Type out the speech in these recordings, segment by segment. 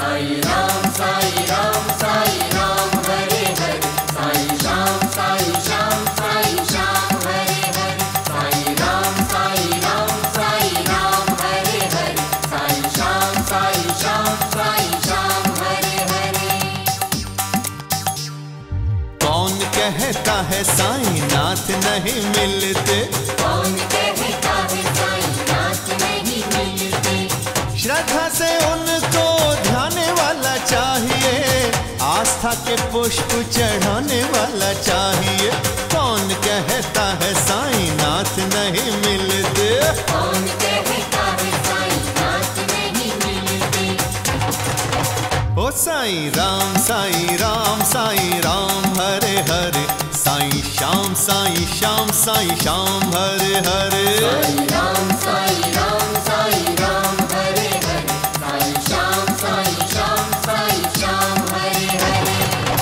साई राम साई राम हरे हरे, साई श्याम साई श्याम हरे हरे, साई राम हरे हरे, साई श्याम हरे हरे। कौन कहता है साईं नाथ नहीं मिलते, कौन कहता है साईं नाथ नहीं मिलते, श्रद्धा से उनको ध्याने वाला चाहिए, आस्था के पुष्प चढ़ाने वाला चाहिए। कौन कहता है साईं नाथ नहीं मिलते, कौन कहता है साईं नाथ नहीं मिलते। ओ साईं राम हरे हरे, साईं श्याम साई श्याम हरे हरे, साई राम हरे हरे, साई श्याम हरे हरे।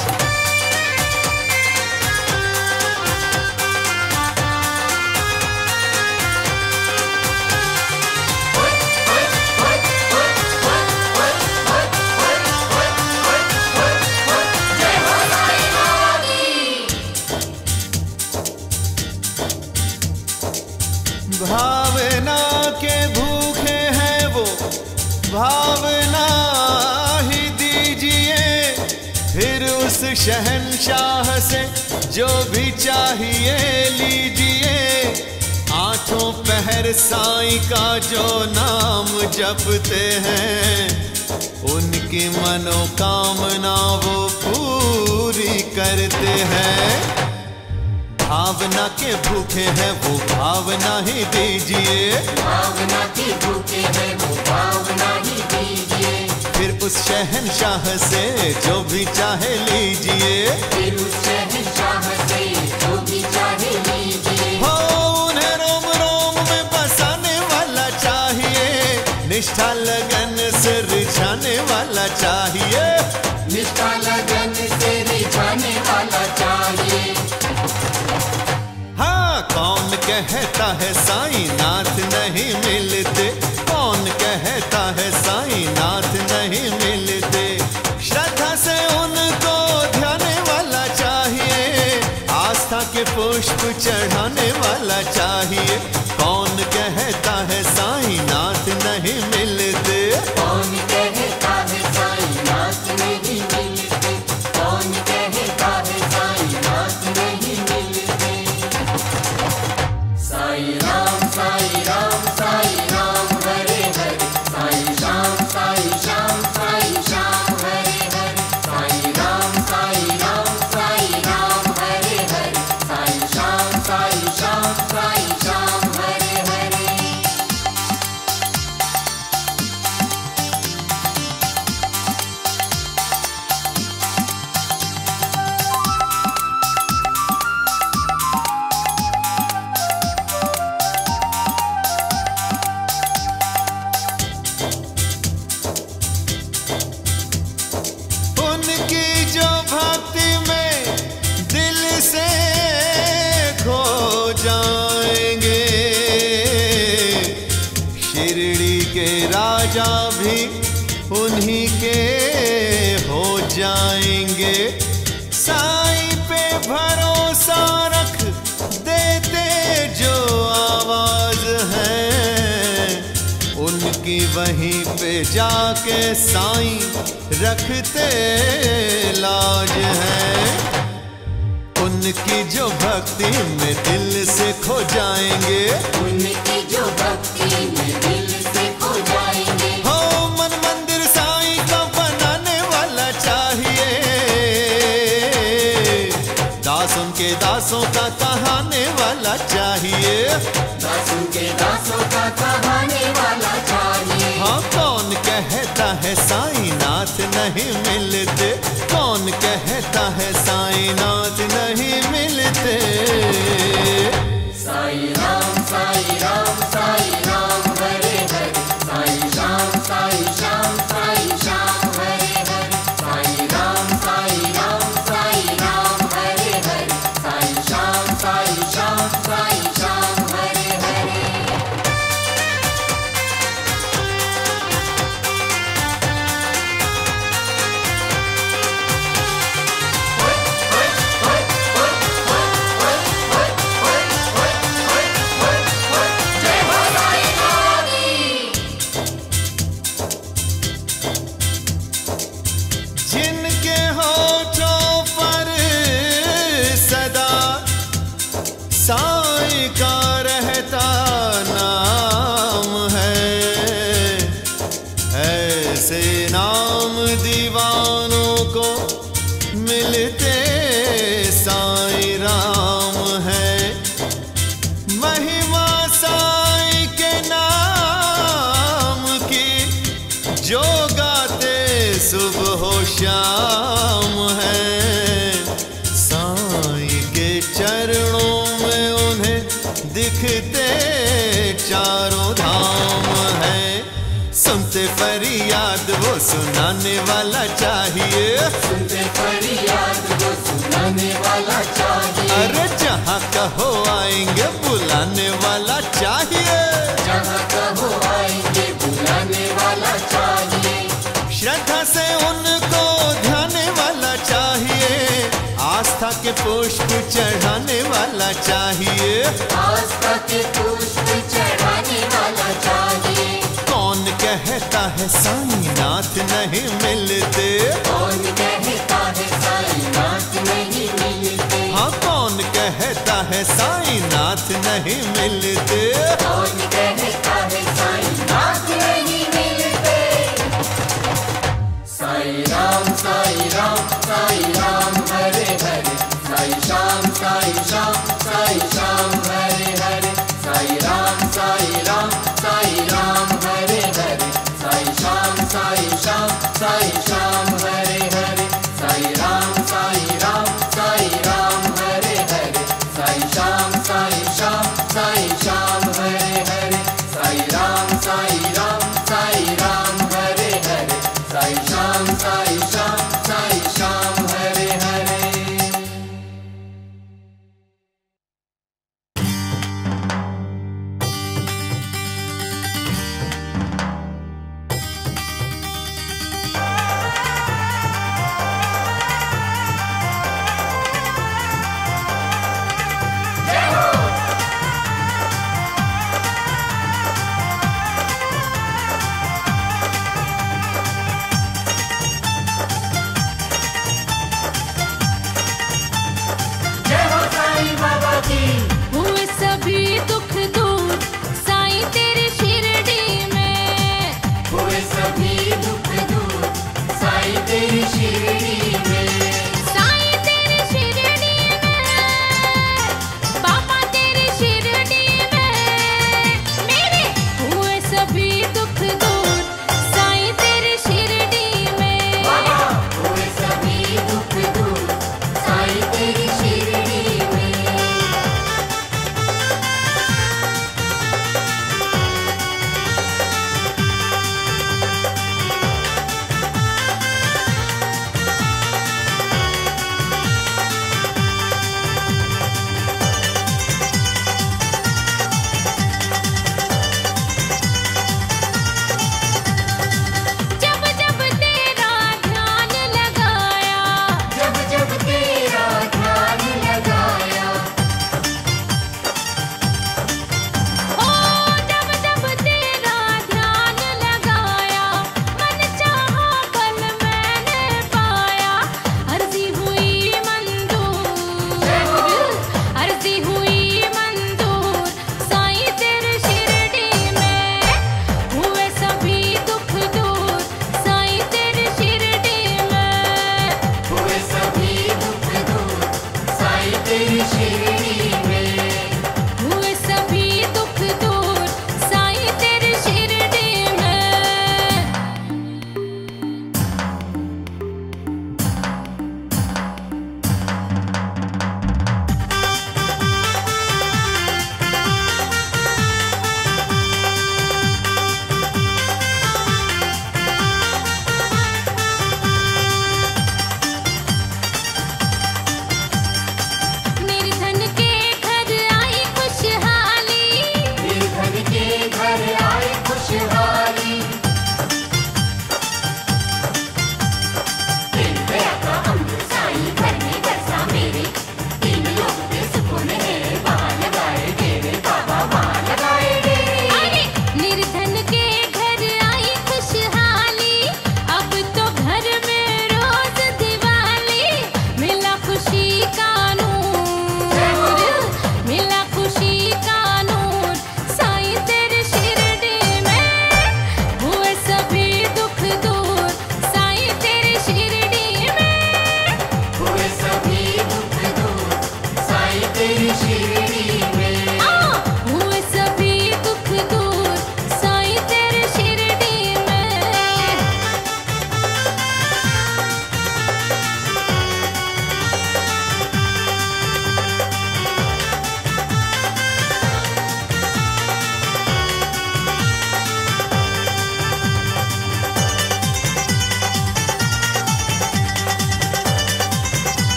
भावना के भूखे हैं वो, भावना ही दीजिए, फिर उस शहंशाह से जो भी चाहिए लीजिए। आठों पहर साईं का जो नाम जपते हैं, उनकी मनोकामना वो पूरी करते हैं। भावना के भूखे हैं वो भावना ही दीजिए, भावना के भूखे हैं वो भावना ही दीजिए, फिर उस शहंशाह से जो भी चाहे लीजिए, फिर उस शहंशाह से जो भी चाहे लीजिए। हो उन्हें रोम रोम में बसाने वाला चाहिए, निष्ठा लगन से रिझाने वाला चाहिए, निष्ठा लगन से रिझाने वाला चाहिए। हाँ कौन कहता है साईं नाथ नहीं मिलते, कौन कहता है साईं नाथ नहीं मिलते, श्रद्धा से उनको ध्याने वाला चाहिए, आस्था के पुष्प चढ़ाने वाला चाहिए। कौन कहता है साईं नाथ नहीं मिलते, कौन कहता है साईं नाथ नहीं मिलते, कौन कहता है साईं नाथ नहीं मिलते। साई राम हरे हरे, साई श्याम हरे हरे, साई राम हरे हरे, साई श्याम हरे हरे। उनकी जो भक्ति में दिल से खो जाएंगे, शिरडी के राजा भी उन्हीं के हो जाएंगे। साईं पे भरोसा रख देते जो आवाज है, उनकी वहीं पे जाके साईं रखते लाज है। उनकी जो भक्ति में दिल से खो जाएंगे, उनकी जो भक्ति में दिल से खो जाएंगे, हो मन मंदिर साईं का बनाने वाला चाहिए, दासों के दासों का कहाने वाला चाहिए, दासों के दासों का कहाने वाला चाहिए। हाँ कौन कहता है साईं नाथ नहीं मिलते, कौन कहता है साईं नाथ नहीं मिलते। साई राम हरे हरे, साई श्याम हरे हरे, साई राम हरे हरे, साई श्याम हरे हरे। जिनके होठों पर सदा साईं का रहता नाम है, ऐसे नाम दीवानों को मिलते साईं राम है। महिमा साईं के नाम की जो गाते सुबह शाम है, साईं के चरणों में उन्हें दिखते चारों धाम है। सुनते फरियाद वो सुनाने वाला चाहिए, सुनते फरियाद वो सुनाने वाला चाहिए। अरे जहाँ कहो आएंगे बुलाने वाला चाहिए, जहाँ कहो आएंगे बुलाने वाला चाहिए। श्रद्धा से उनको ध्याने वाला चाहिए, आस्था के पुष्प चढ़ाने वाला चाहिए, आस्था के पुष्प चढ़ाने वाला चाहिए। कौन कहता है साईं नाथ नहीं मिलते, कौन कहता है साईं नाथ नहीं मिलते। हाँ कौन कहता है साईं नाथ नहीं मिलते, कौन कहता है साईं नाथ नहीं मिलते। साईं राम साईं राम साईं राम हरे हरे, साईं श्याम साईं श्याम साईं श्याम हरे हरे। साईं राम साईं राम साईं राम हरे हरे, साईं श्याम साईं श्याम साईं श्याम हरे हरे। साईं राम साईं राम साईं राम हरे हरे, साईं श्याम साईं श्याम साईं श्याम हरे हरे। साईं राम साईं राम साईं राम हरे हरे, साईं श्याम साईं श्याम साईं श्याम हरे हरे।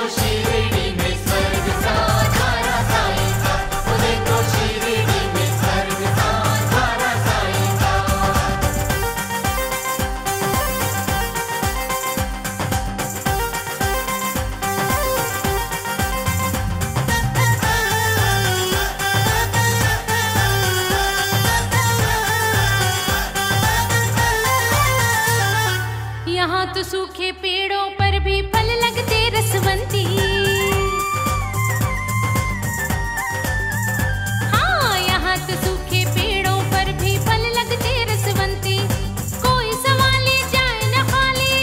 शिरडी में स्वर्ग सा द्वारा साईं का, वो देखो शिरडी में स्वर्ग सा द्वारा साईं का। यहाँ तो सूखे पेड़ों पर भी फल लगते रसवंती। हाँ, यहाँ तो सूखे पेड़ों पर भी फल लगते रसवंती। कोई सवाली जाए न खाली,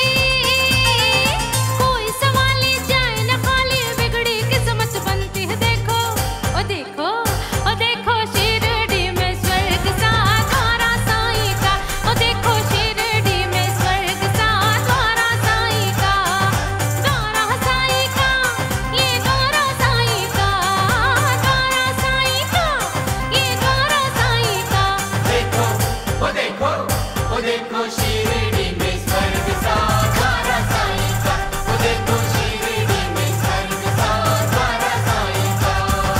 कोई सवाली जाए न खाली, बिगड़ी किस्मत बनती है। देखो ओ देखो ओ देखो शिरडी में स्वर्ग सा द्वारा साईं का, ओ देखो शिरडी में स्वर्ग सा द्वारा साईं का, द्वारा साईं का, ये द्वारा साईं का, द्वारा साईं का, ये द्वारा साईं का। देखो वो देखो वो देखो शिरडी में स्वर्ग सा द्वारा साईं का, वो देखो शिरडी में स्वर्ग सा द्वारा साईं का।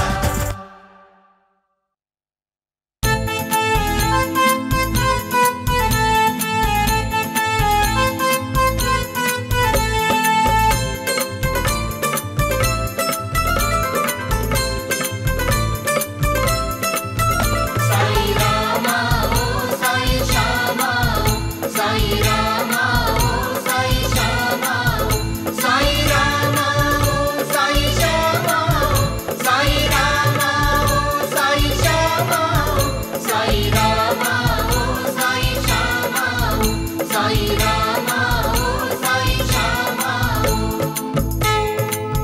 साईं रामा ओ साईं श्यामा ओ, साईं रामा ओ साईं श्यामा ओ, साईं रामा ओ साईं श्यामा ओ, साईं रामा ओ साईं श्यामा ओ, साईं रामा ओ साईं श्यामा ओ, साईं रामा ओ साईं श्यामा ओ।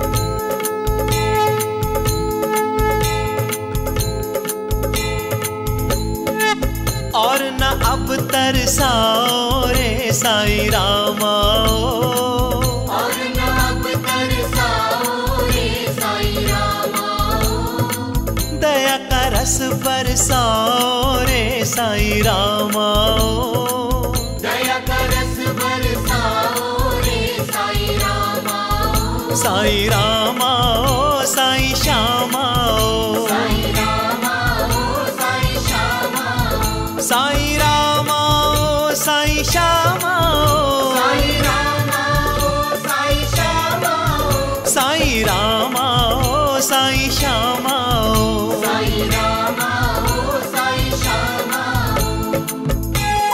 और न अब तरसाओ रे साईं रामा और न अब तरसाओ रे साईं रामा ओ, दया का रस बरसाओ रे साईं रामा दया का रस बरसाओ रे साईं रामा ओ, साईं रामा साईं श्यामा साईं रामा ओ साईं श्यामा ओ, साईं रामा साईं श्यामा साईं रामा ओ साईं श्यामा ओ, साईं रामा साईं श्यामा साईं रामा ओ साईं श्यामा ओ।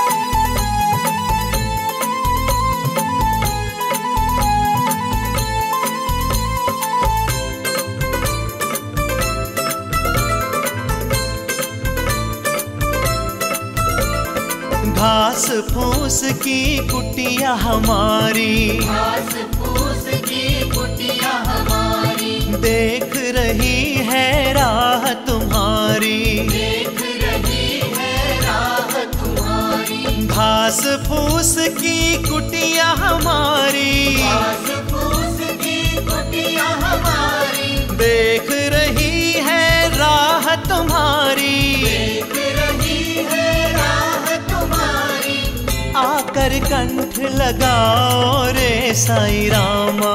घास फूस की कुटिया हमारी घास फूस की कुटिया हमारी, देख रही है राह तुम्हारी। देख रही है राह तुम्हारी, घास फूस की कुटिया हमारी घास फूस की कुटिया हमारी, देख रही है राह तुम्हारी। देख रही है राह तुम्हारी, आकर कंठ लगाओ रे साईं रामा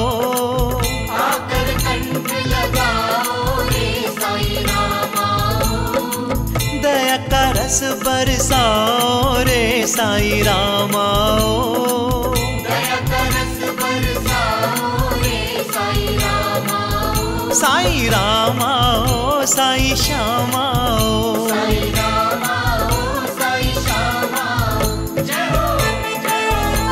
आकर कंठ लगाओ रे साईं रामा ओ, दया का रस बरसाओ रे साईं रामा दया का रस बरसाओ रे साईं रामा ओ, साईं रामा साईं श्यामा साईं रामा ओ साईं श्यामा ओ। जय हो जय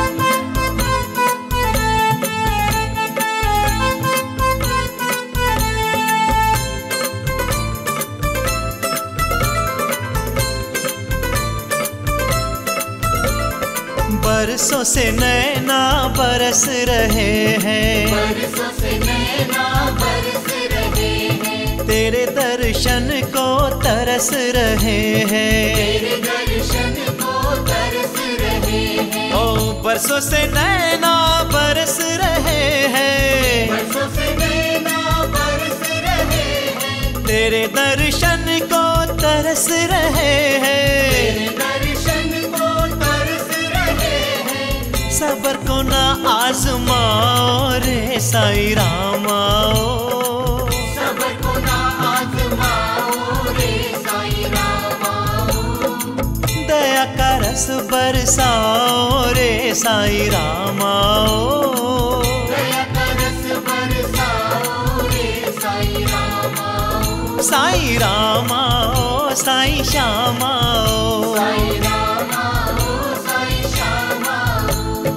बरसों से नैना बरस रहे हैं, बरसों से नैना बरस रहे हैं, तेरे दर्शन को तरस रहे हैं। तेरे दर्शन को तरस रहे हैं, ओ बरसों से नैना बरस रहे हैं, बरसों से नैना बरस रहे हैं, तेरे दर्शन को तरस रहे हैं। तेरे दर्शन को तरस रहे हैं, सबर को ना आजमाओ रे साईं रामा ओ। सबर को ना आजमाओ रे साईं रामा ओ। दया का रस बरसाओ रे साईं रामा ओ। दया का रस बरसाओ रे साईं रामा ओ। साईं रामा ओ साईं श्यामा ओ। साईं रामा ओ साईं श्यामा ओ।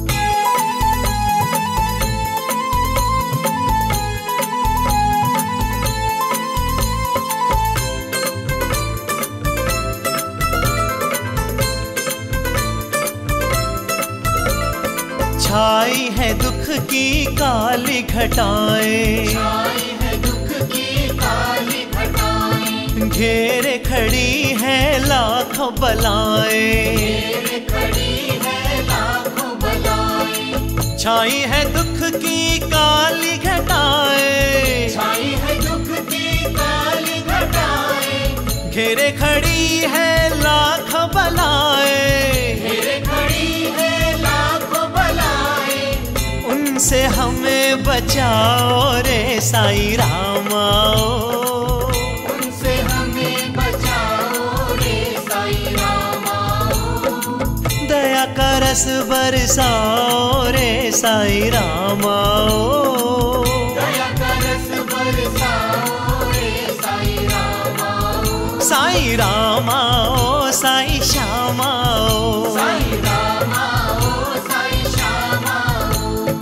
छाई है दुख की काली घटाएं, छाई है दुख की काली घटाएं। घेरे खड़ी है लाखों बलाएं। घेरे खड़ी है लाखों बलाएं। छाई है दुख की काली घटाएं, छाई है दुख की काली घटाएं। घेरे खड़ी है लाखों बलाएं। घेरे खड़ी है लाखों बलाएं। उनसे हमें बचाओ रे साईं रामा ओ। उनसे हमें बचाओ रे साईं रामा ओ। दया का रस बरसाओ रे साईं रामा ओ। दया का रस बरसाओ रे साईं रामा ओ। साईं रामा ओ साईं श्यामा ओ। साईं रामा ओ साईं श्यामा ओ।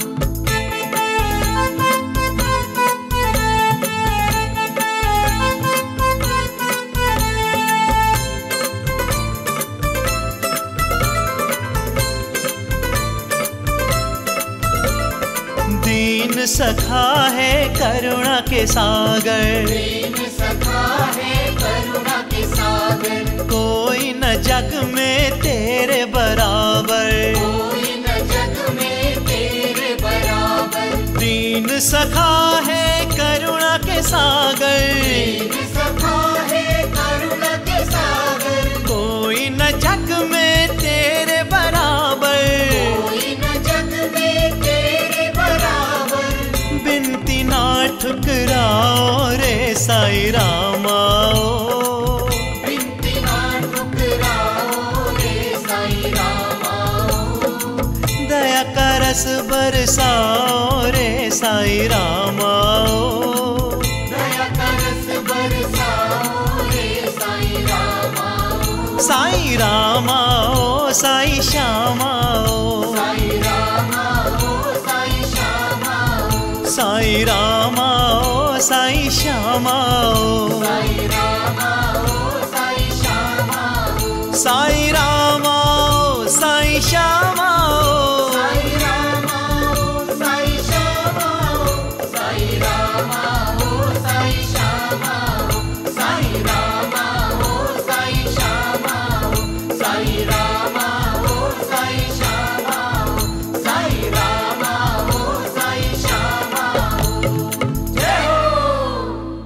दीन सखा है करुणा के सागर। दीन सखा है करुणा के सागर। कोई न जग में तेरे बराबर। कोई न जग में तेरे बराबर। दीन सखा है करुणा के सागर। दीन सखा है करुणा के सागर। कोई न जग में तेरे बराबर। कोई न जग में तेरे बराबर। बिनती ना ठुकराओ रे साईं रामा ओ। बिनती ना ठुकराओ रे साईं रामा ओ। दया का रस बरसाओ रे साईं रामा ओ। दया का रस बरसाओ रे साईं रामा ओ। साईं रामा ओ साईं श्यामा ओ। साईं रामा ओ साईं श्यामा ओ। साईं रामा ओ साईं श्यामा ओ। साईं रामा ओ साईं श्यामा ओ। साईं रामा ओ साईं श्यामा ओ। साईं रामा ओ साईं श्यामा ओ। साईं रामा ओ साईं श्यामा ओ। साईं रामा ओ साईं श्यामा ओ। साईं रामा ओ साईं श्यामा ओ। साईं रामा ओ साईं श्यामा ओ। जय हो।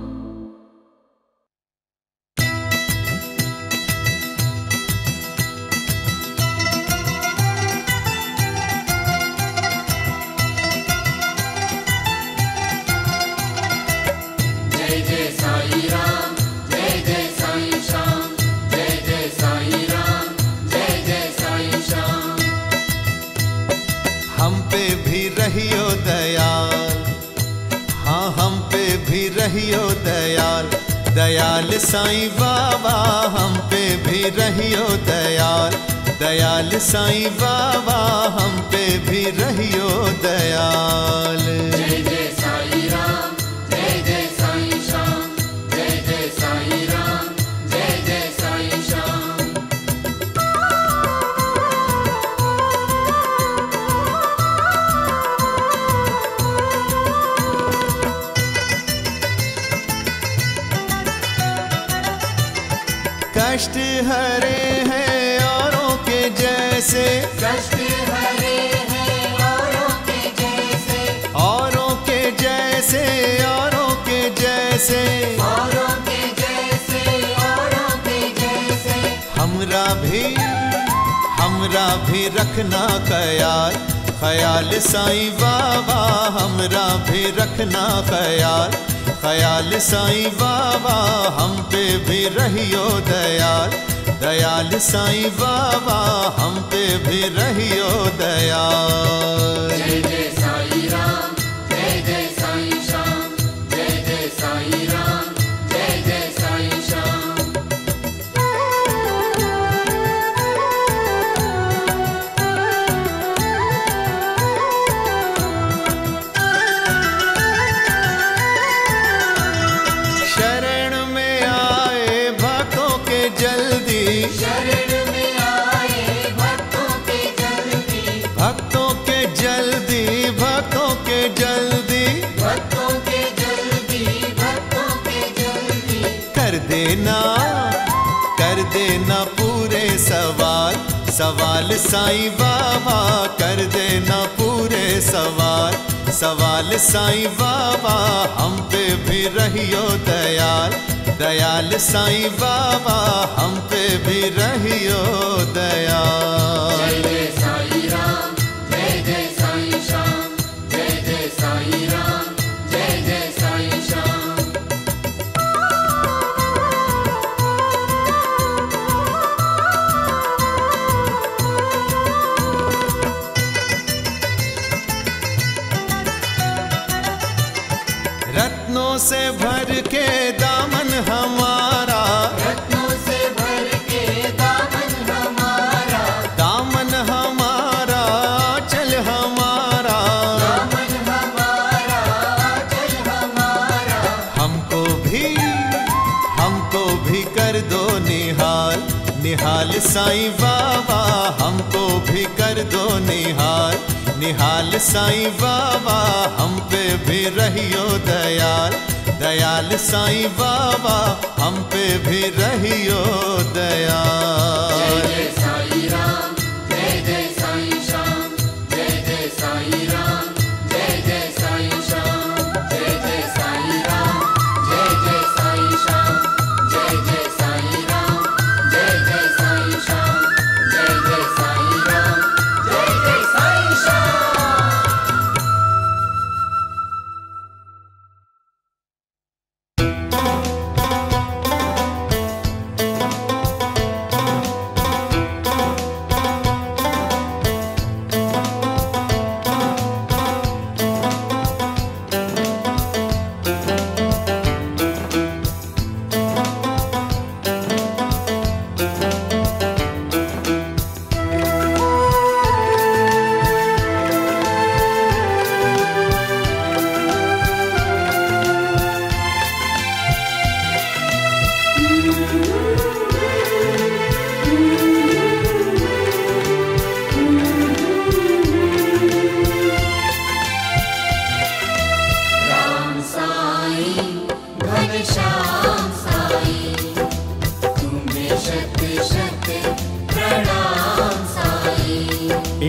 जय जय साईं राम, जय जय साईं श्याम। जय जय साईं राम, जय जय साईं श्याम। हम पे भी रहियो दयाल, हाँ हम पे भी रहियो दयाल। दयाल साईं बाबा हम पे भी रहियो दयाल। दयाल साईं बाबा हम पे भी रहियो दयाल। जय जय साईं राम, जय जय साईं श्याम। जय जय साईं राम, जय जय साईं श्याम। कष्ट हरे हैं औरों के जैसे। कष्ट हरे हैं औरों के जैसे। औरों के जैसे, औरों के जैसे। औरों के जैसे, औरों के जैसे। हमरा भी रखना ख्याल। ख्याल साईं बाबा हमरा भी रखना ख्याल, ख्याल साईं बाबा हम पे भी रहियो दयाल, दयाल साईं बाबा हम पे भी रहियो दयाल। जय जय साईं राम, जय जय साईं श्याम, जय जय साईं राम, जय जय साईं श्याम। शरण में आए भक्तों के जल्दी, शरण में आए भक्तों के जल्दी, भक्तों के जल्दी, भक्तों के जल्दी, भक्तों के जल्दी, भक्तों के जल्दी। कर देना पूरे सवाल, सवाल साईं बाबा कर देना पूरे सवाल, सवाल साईं बाबा हम पे भी रहियो दयाल, दयाल साईं बाबा हम पे भी रहियो दयाल। जय जय साईं राम, जय जय साईं श्याम, जय जय साईं राम, जय जय साईं श्याम। रत्नों से भर के दामन हमारा, रत्नों से भर के दामन हमारा, दामन हमारा चल हमारा, दामन हमारा, चल हमारा। हमको भी कर दो निहाल, निहाल साईं बाबा हमको भी कर दो निहाल, निहाल साईं बाबा हम पे भी रहियो दयाल, दयाल साईं बाबा हम पे भी रहियो दयाल। जय जय साईं राम, जय जय साईं श्याम, जय जय साईं राम, जय जय साईं श्याम, जय जय साईं राम, जय जय साईं श्याम, जय जय साईं राम, जय जय साईं श्याम, जय जय साईं राम, जय जय साईं श्याम। राम साईं घनश्याम साईं, तुम्हें शत शत प्रणाम साईं।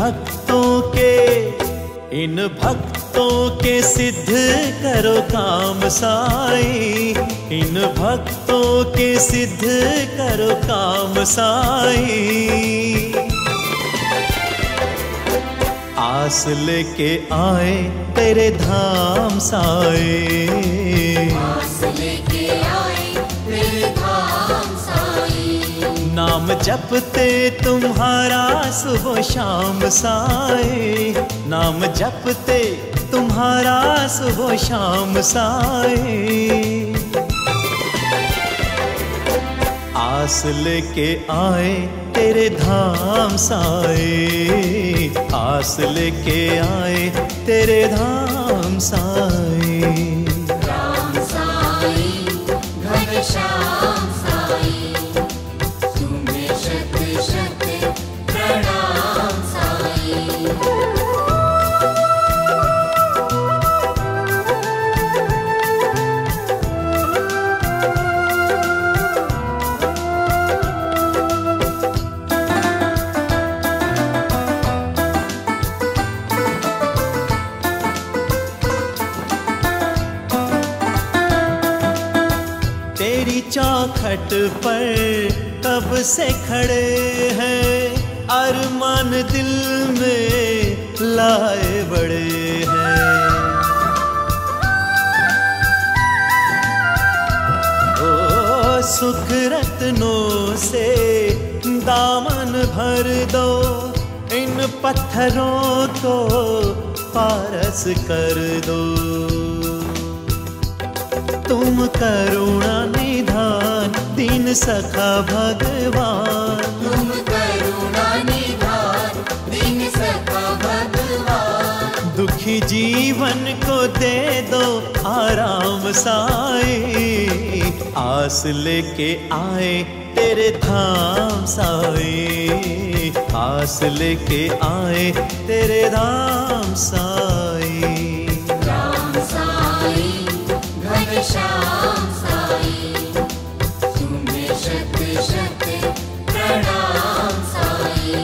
इन भक्तों के सिद्ध करो काम साईं, इन भक्तों के सिद्ध करो काम साईं। आस लेके आए तेरे धाम साईं, आस लेके आए तेरे धाम साईं। नाम जपते तुम्हारा सुबह शाम साईं, नाम जपते तुम्हारा सुबह शाम साईं। आस लेके आए तेरे धाम साईं, आस लेके आए तेरे धाम साईं। राम साईं घनश्याम साईं, तुम्हें शत शत प्रणाम साईं। तेरी चौखट पर कब से खड़े हैं, अरमान दिल में लाए बड़े हैं। ओ सुख रत्नों से दामन भर दो, इन पत्थरों को पारस कर दो। तुम करुणा निधान दीन सखा भगवान, तुम करुणा निधान दीन सखा भगवान। दुखी जीवन को दे दो आराम साए, आस लेके आए तेरे धाम साए, आस लेके आए तेरे धाम साए। राम साई घनश्याम साई, तुम्हें शत शत प्रणाम साई।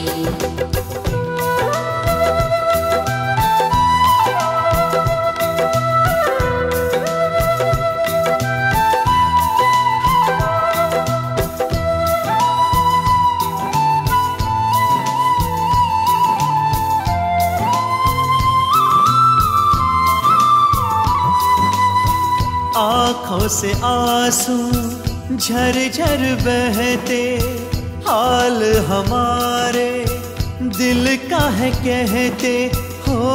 आँखों से आंसू झरझर बहते, हाल हमारे दिल का है कहते हो।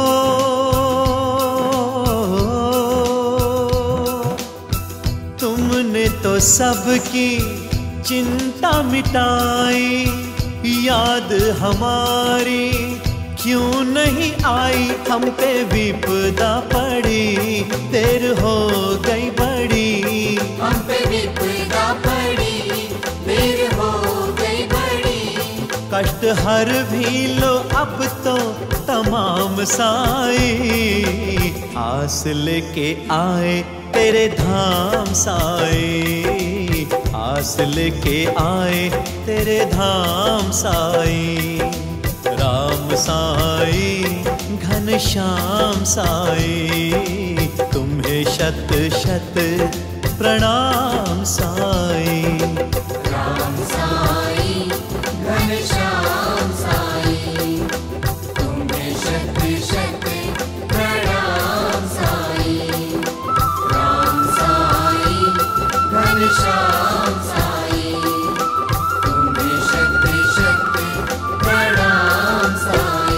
तुमने तो सबकी चिंता मिटाई, याद हमारी क्यों नहीं आई। हम पे विपदा पड़ी, देर हो गई बड़ी, हम पे विपदा पड़ी, देर हो गई बड़ी। कष्ट हर भी लो अब तो तमाम साई, आस लेके आए तेरे धाम साई, आस लेके आए तेरे धाम साई। राम साई घनश्याम साई, तुम्हें शत शत प्रणाम साई। राम साई घनश्याम साई, तुम्हें शत शत प्रणाम साई। राम साई घनश्याम साई, तुम्हें शत शत प्रणाम साई।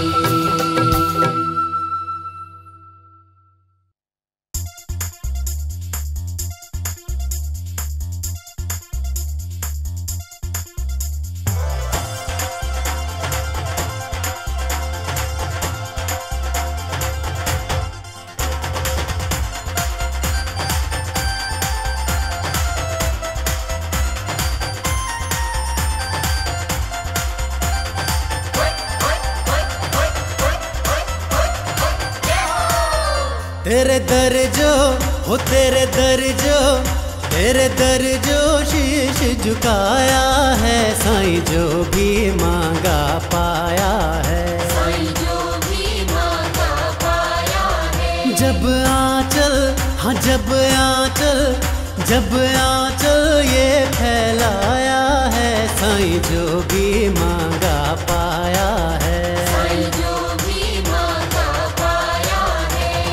तेरे दर जो हो तेरे दर जो, तेरे दर जो शीश झुकाया है, साईं जो भी मांगा पाया है, साईं जो भी मांगा पाया है। जब आंचल हाँ जब आंचल, जब आंचल ये फैलाया है, साईं जो भी मांगा पाया है। साईं जो भी मांगा पाया है।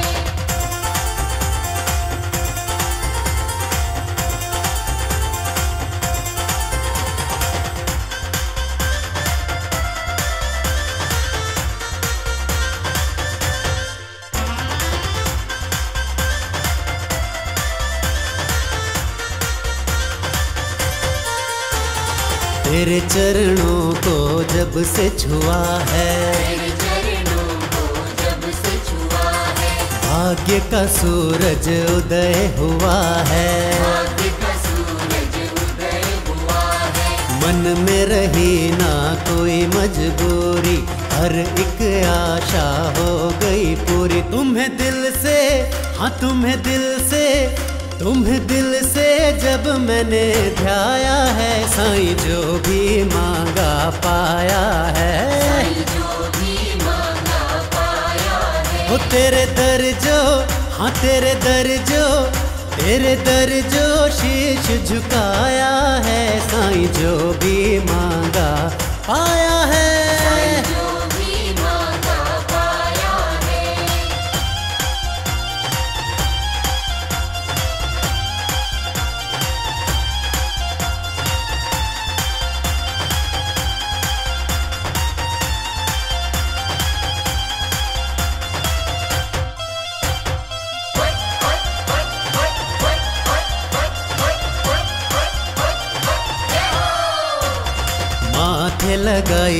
तेरे चरणों को जब से छुआ है, तेरे चरणों को जब से छुआ है, भाग्य का सूरज उदय हुआ है। भाग्य का सूरज उदय हुआ है। मन में रही ना कोई मजबूरी, हर एक आशा हो गई पूरी। तुम्हें दिल से हाँ तुम्हें दिल से, तुम्हें दिल से जब मैंने ध्याया है, साईं जो भी मांगा पाया है। साईं जो भी मांगा पाया है। वो तेरे दर जो हाँ तेरे दर जो, तेरे दर जो शीश झुकाया है, साईं जो भी मांगा पाया है। साईं जो भी मांगा पाया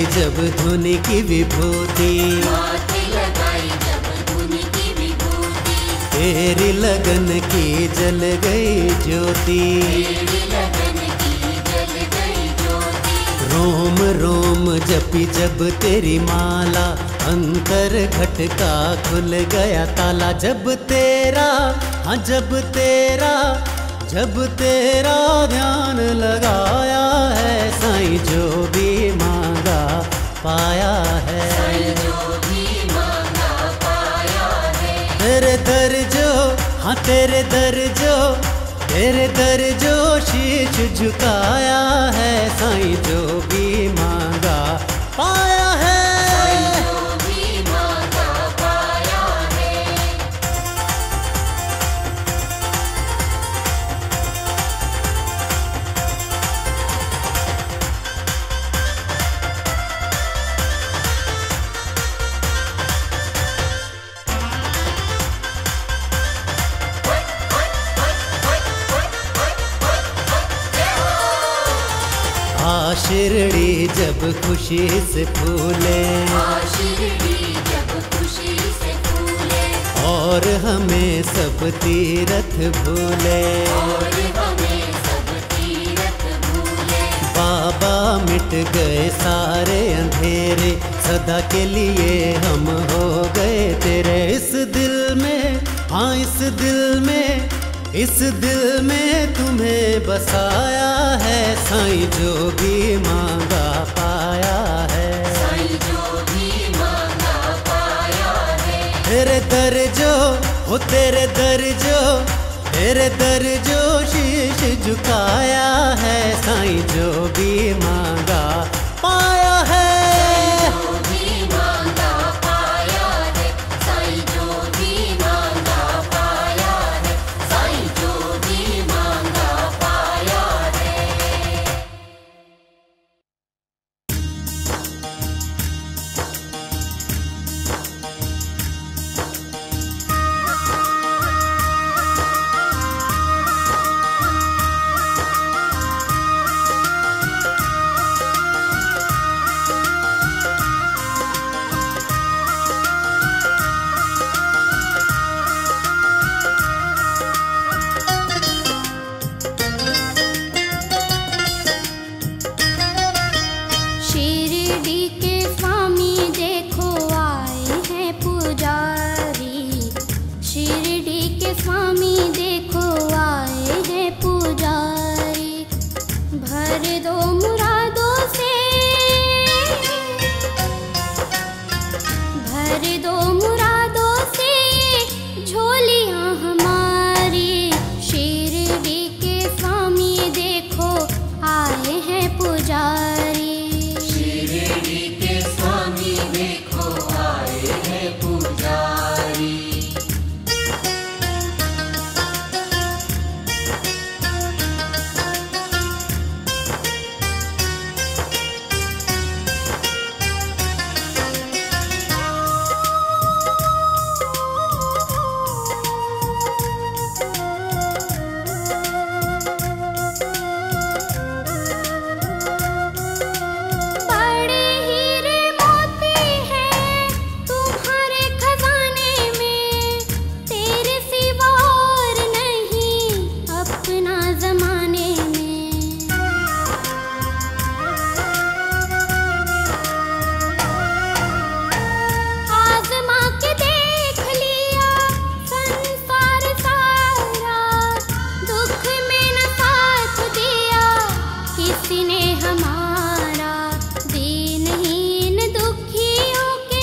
जब धुन की विभूति, माथे लगाई जब धुन की विभूति, तेरी लगन की जल गई ज्योति, तेरी लगन की जल गई ज्योति। रोम रोम जपी जब तेरी माला, अंतर घटका खुल गया ताला। जब तेरा, हाँ जब तेरा ध्यान लगाया है, साईं जो भी मांगा पाया है, साईं जो भी मांगा पाया है। तेरे दर जो, हाँ तेरे दर जो शीश झुकाया है, साईं जो भी मांगा पाया है। साईं जो भी मांगा पाया है। शिरडी जब खुशी से फूले, शिरडी जब खुशी से फूले, और हमें सब तीरथ भूले, और हमें सब तीरथ भूले। बाबा मिट गए सारे अंधेरे, सदा के लिए हम हो गए तेरे। इस दिल में, हाँ इस दिल में तुम्हें बसाया है, साईं जो भी मांगा पाया है, साईं जो भी मांगा पाया है। तेरे दर जो शीश झुकाया है, साईं जो भी मांगा पाया है। जो भी मांगा पाया है, साईं जो भी मांगा पाया है, साईं जो भी मांगा पाया है। शिरडी के स्वामी देखो आए हैं पुजारी, शिरडी के स्वामी देखो आए हैं पुजारी। भर दो मुरादों से, भर दो मुरादों से झोलियां हमारी। शिरडी के स्वामी देखो आए हैं पुजारी। शिरडी के स्वामी देखो आए हैं पुजारी। बड़े हीरे मोती हैं तुम्हारे खजाने में, तेरे सिवा और नहीं अपना जमाने में। आजमा के देख लिया संसार सारा, दुख में न साथ दिया किसी ने हमारा। दीनहीन दुखियों के,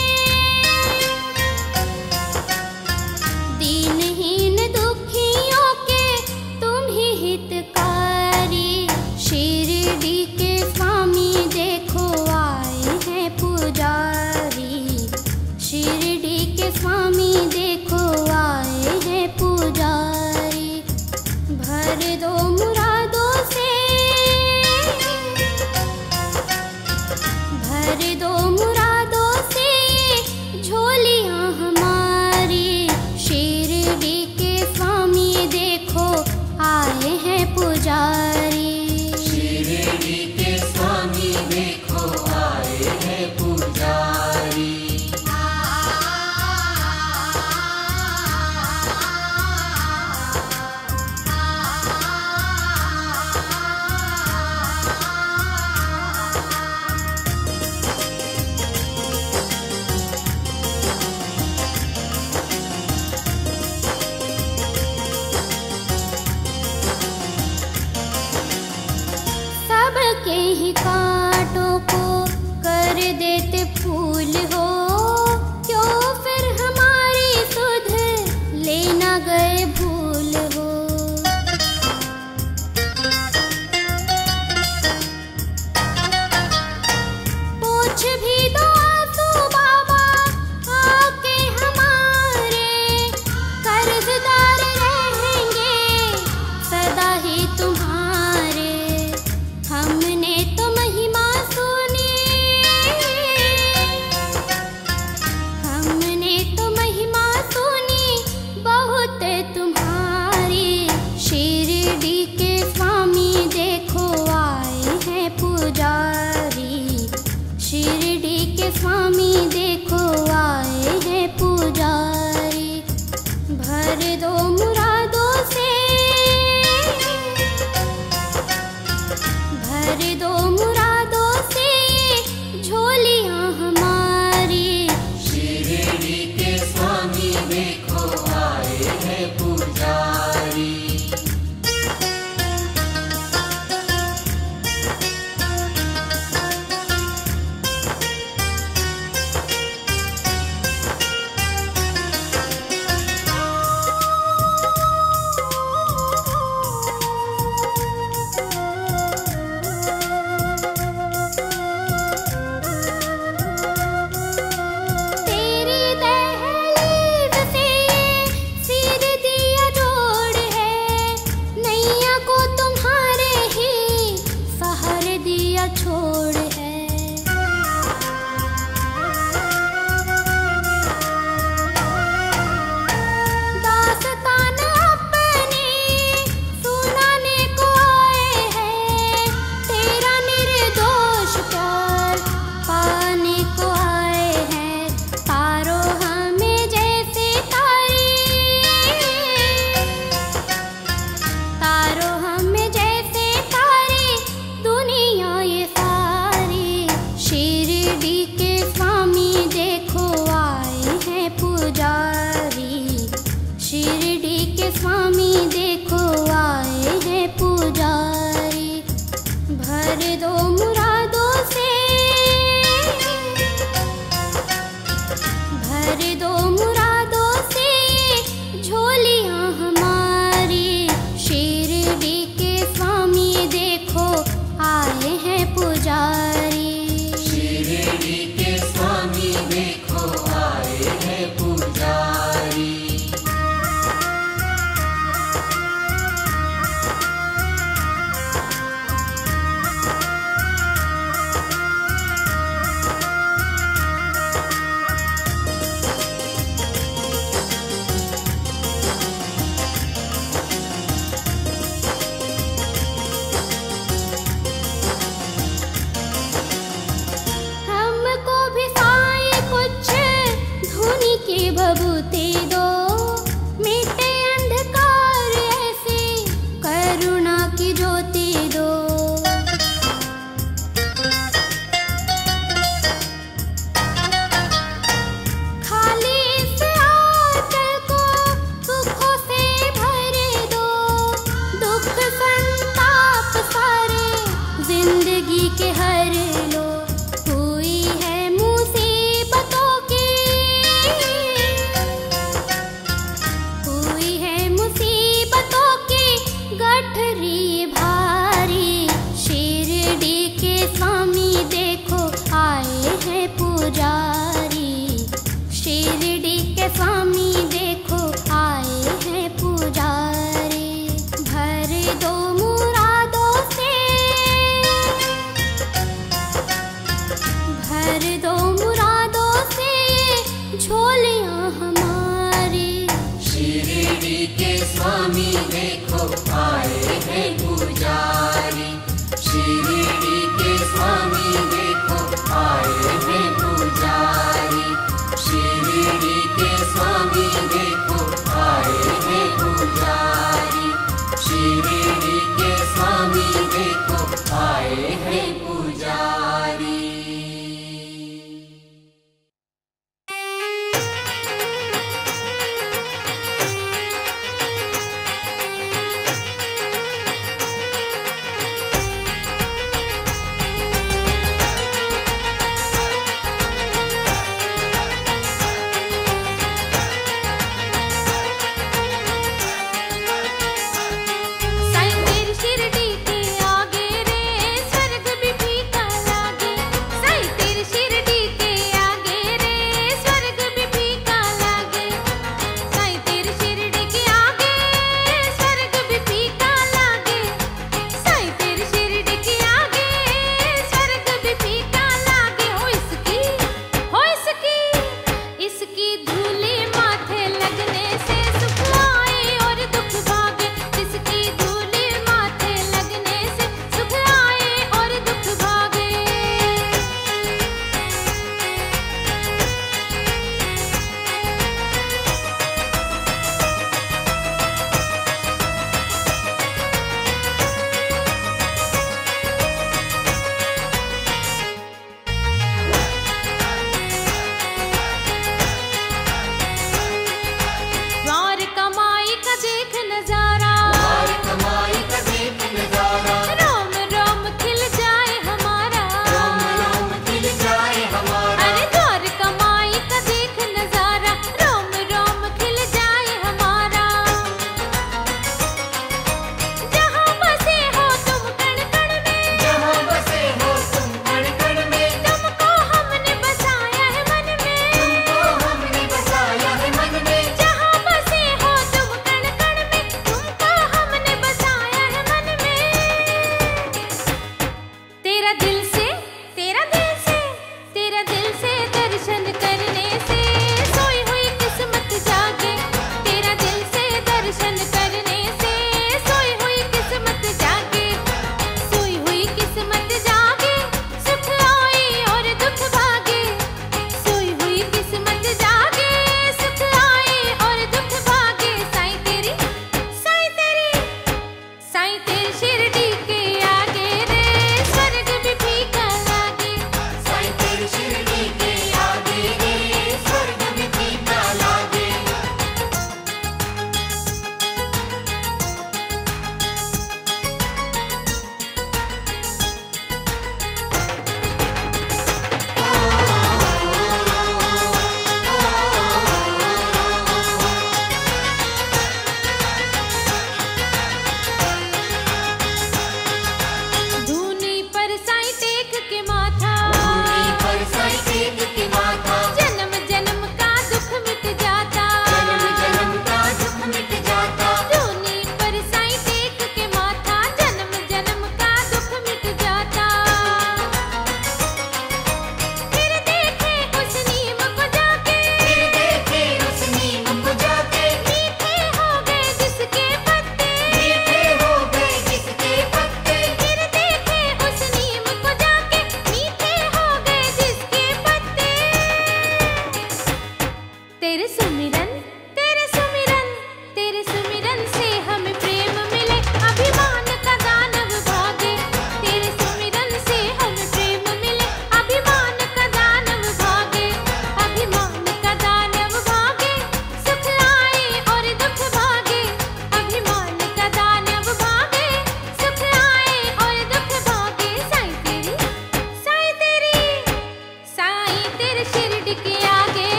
दीनहीन दुखियों के तुम ही हितकारी। शिरडी के स्वामी देखो आए हैं पुजारी, शिरडी के स्वामी